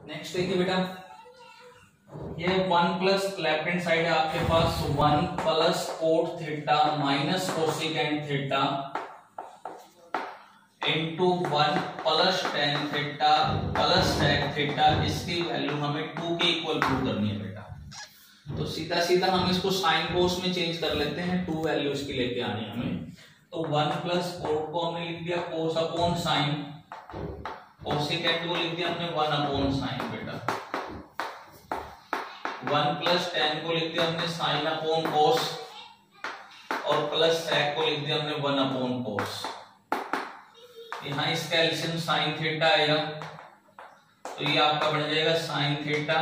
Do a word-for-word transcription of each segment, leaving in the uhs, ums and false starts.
Next देखिए बेटा, ये one plus left hand side है आपके पास one plus cot theta minus cosecant theta into one plus tan theta plus sec theta. इसकी वैल्यू हमें टू के इक्वल प्रूव करनी है बेटा। तो सीधा सीधा हम इसको साइन कोस में चेंज कर लेते हैं, टू वैल्यू इसकी लेके आनी है हमें। तो वन प्लस कोट को हमने लिख दिया कोस अपॉन साइन, कोसेकेंट को लिख दिया हमने वन अपॉन साइन बेटा। वन प्लस टेन को लिख दिया हमने साइन अपॉन कोस और प्लस सेक को लिख दिया हमने वन अपॉन कोस। यहाँ इसका एलसीएम साइन थीटा आएगा तो ये आपका बन जाएगा sine theta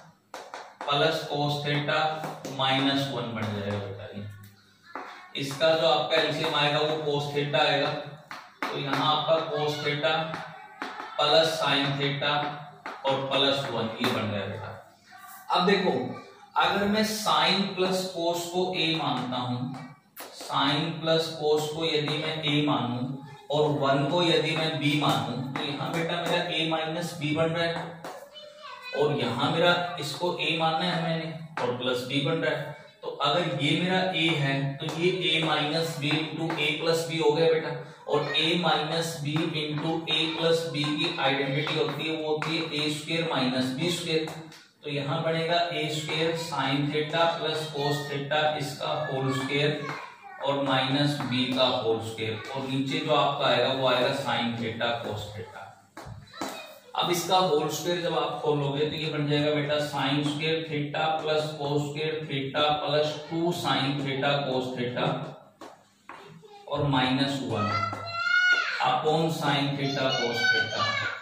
plus cos theta minus one बन जाएगा बेटा। ये इसका जो आपका एलसीएम आएगा वो कोस थीटा आएगा तो यहाँ आपका cos theta plus sine theta और प्लस वन ये बन गया बेटा। अब देखो, अगर मैं साइन प्लस कोस को ए मानता हूं, साइन प्लस कोस को यदि मैं ए मानूं और वन को यदि मैं बी मानूं तो यहाँ बेटा मेरा a माइनस बी बन रहा है और यहाँ मेरा इसको a मानना है मैंने और प्लस b बन रहा है। तो अगर ये मेरा a है तो ये a minus B into A plus B हो गया बेटा। और a minus B into A plus B की आइडेंटिटी होती है वो होती है A square minus B square. तो यहाँ बनेगा A square sine theta plus cos theta इसका होल स्क्वायर और माइनस बी का होल स्क्वायर और नीचे जो आपका आएगा वो आएगा साइन थीटा कोस थीटा। अब इसका होल स्क्वायर जब आप खोलोगे तो ये बन जाएगा बेटा sine square theta plus cos square theta plus two sine theta cos theta और minus one upon sine theta cos theta.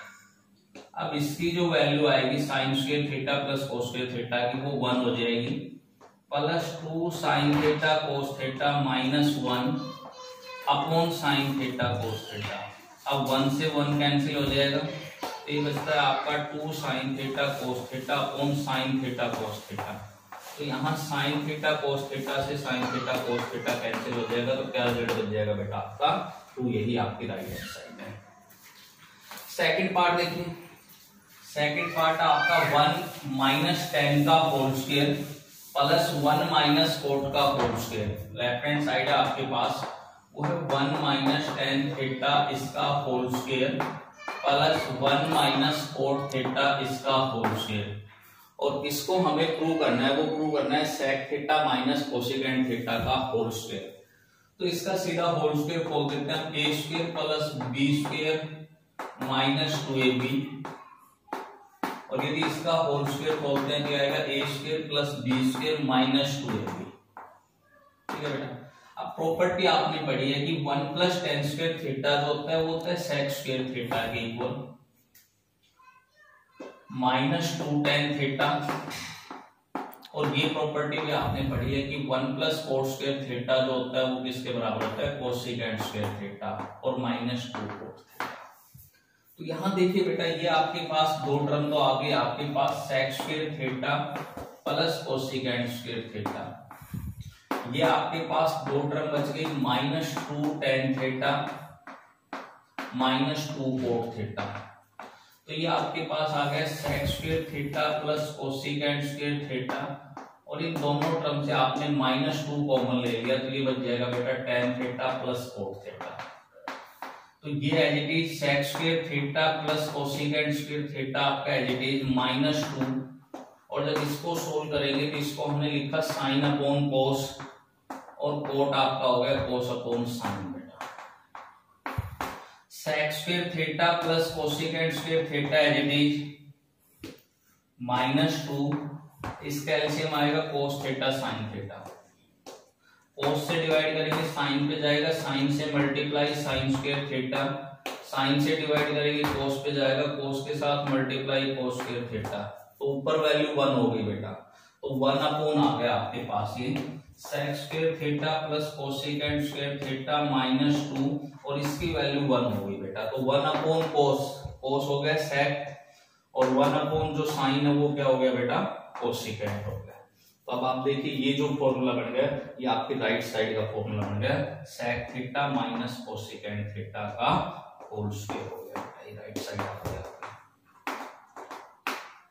अब इसकी जो वैल्यू आएगी sine square theta plus cos square theta की वो वन हो जाएगी plus two sine theta cos theta minus one upon sine theta cos theta. अब वन से वन कैंसिल हो जाएगा तो ये बचता है आपका two sine theta cos theta upon sine theta cos theta. तो यहाँ साइन थीटा कोस थीटा से sine theta cos theta cancel हो जाएगा तो क्या रिजल्ट बन जाएगा बेटा आपका टू। यही आपकी राइट हैंड साइड है। सेकंड पार्ट देखिए, सेकंड पार्ट आपका वन माइनस टेन का whole square plus one minus cot का whole square. Left hand side है आपके पास वो है वन माइनस टेन थीटा इसका whole square plus one minus cot theta इसका होल स्क्वायर। और इसको हमें प्रूव करना है, वो प्रूव करना है sec theta minus cosecant theta का होल स्क्वायर। तो इसका सीधा होल स्क्वायर खोल देते हैं हम, A square plus B square minus two A B और यदि इसका होल स्क्वायर खोलते हैं तो आएगा A square plus B square minus two A B. ठीक है बेटा। अब प्रॉपर्टी आपने पढ़ी है कि one plus tan square theta जो होता है वो होता है सेक स्क्वायर थीटा के equal minus two tan theta. और ये प्रॉपर्टी भी आपने पढ़ी है कि one plus cot square theta जो होता है वो किसके बराबर होता है कोसेकेंट स्क्वायर थीटा और माइनस टू कोट थीटा। तो यहां देखिए बेटा, ये आपके पास दो टर्म तो आ गए आपके पास sec square theta plus cosecant square theta. ये आपके पास दो टर्म बच गई minus two tan theta minus two cot theta. तो ये आपके पास आ गया sec square theta plus cosecant square theta और इन दोनों टर्म से आपने माइनस टू कॉमन ले लिया तो ये बच जाएगा बेटा tan theta plus cot theta. तो ये as it is sec square theta plus cosecant square theta आपका as it is minus two. और जब इसको सोल्व करेंगे तो इसको हमने लिखा साइन अपॉन कोस और कोट आपका हो गया कोस अपॉन साइन बेटा। Sec square theta plus cosecant square theta as it is minus two, इसका एलसीएम आएगा cos theta sine theta. Cos से डिवाइड करेंगे साइन पे जाएगा, साइन से multiply sine square theta, sine से डिवाइड करेंगे कोस पे जाएगा, कोस के साथ मल्टीप्लाई कोस स्क्वायर थीटा। तो ऊपर वैल्यू वन हो गई बेटा। तो वन अपॉन आ गया आपके पास ये sec square theta plus cosecant square theta minus two और इसकी वैल्यू वन हो गई बेटा। तो वन अपॉन कोस, कोस हो गया सेक और वन अपॉन जो साइन है वो क्या हो गया बेटा कोसेकेंट हो गया। तो अब आप देखिए ये जो फॉर्मूला बन गया ये आपकी राइट साइड का फॉर्मूला बन गया sec theta minus cosecant theta का होल स्क्वायर हो गया। राइट साइड आ गया।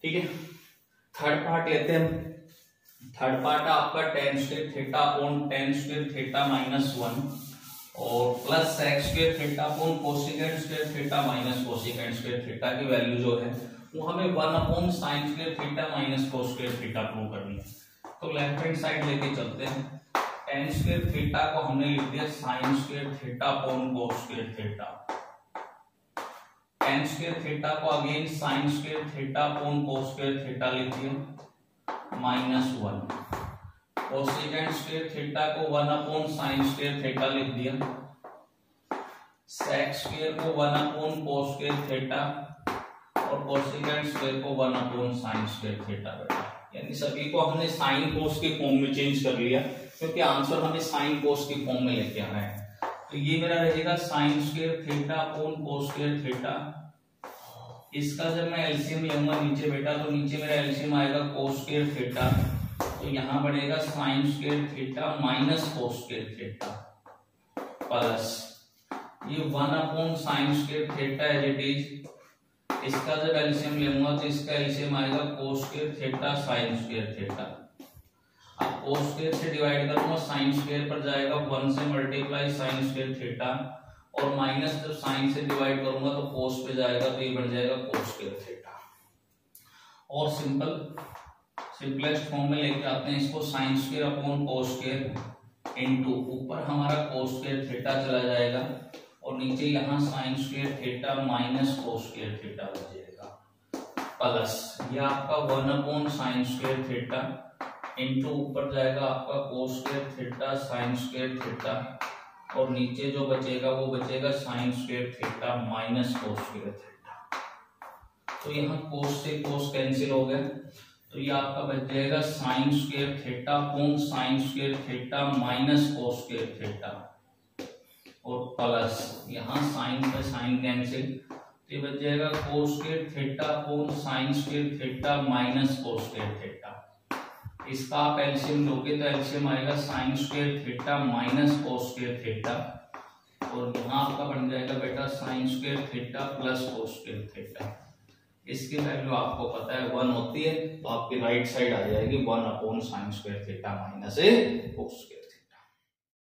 ठीक है, थर्ड पार्ट लेते हैं हम। थर्ड पार्ट आपका tan square theta upon tan square theta minus one और plus sec square theta upon cosecant square theta minus cosecant square theta की वैल्यू जो है वो हमें one upon sine square theta minus cos square theta prove करनी है। तो left hand side लेके चलते हैं। टेन स्क्वायर थीटा को हमने लिख दिया sine square theta upon cos square theta. Tan square theta को again sine square theta upon cos square theta लिख दिया minus one. Cosecant square theta को one upon sine square theta लिख दिया। सेक स्क्वायर को one upon cos square theta और cosecant square को one upon sine square theta बेटा। यानी सभी को हमने साइन कोस के फॉर्म में चेंज कर लिया क्योंकि आंसर हमें साइन कोस के फॉर्म में लेके आना है। तो ये मेरा रहेगा sine square theta upon cos square theta. इसका जब मैं एलसीएम लूंगा नीचे बेटा तो नीचे मेरा एलसीएम आएगा कोस स्क्वायर थीटा, तो यहाँ बढ़ेगा sine square theta minus cos square theta plus ये one upon sine square theta as it is. इसका जब एलसीएम लूंगा तो इसका एलसीएम आएगा cos square theta sine square theta. अब कोस स्क्वायर से डिवाइड करूंगा साइन स्क्वायर पर जाएगा वन से मल्टीप्लाई साइन स्क्वायर थीटा और माइनस जब साइन से डिवाइड करूंगा तो कोस पे जाएगा तो ये बन जाएगा कोस स्क्वायर थीटा। और सिंपल सिंपलेस्ट फॉर्म में लेके आते हैं इसको sine square upon cos square into ऊपर हमारा कोस स्क्वायर थीटा चला जाएगा और नीचे यहाँ sine square theta minus cos square theta बन जाएगा प्लस ये आपका one upon sine square theta into ऊपर जाएगा आपका cos square theta sine square theta और नीचे जो बचेगा वो बचेगा sine square theta minus cos square theta. तो यहाँ कोस से कोस कैंसिल हो गया तो ये आपका बच जाएगा sine square theta upon sine square theta minus cos square theta और प्लस यहाँ साइन पे साइन कैंसिल तो ये बच जाएगा cos square theta upon sine square theta minus cos square theta. इसका आप एलसीएम लोगे तो एलसीएम आएगा sine square theta minus cos square theta और यहाँ आपका बन जाएगा बेटा sine square theta plus cos square theta. इसकी वैल्यू आपको पता है वन होती है तो आपकी राइट साइड आ जाएगी one upon sine square theta minus cos square.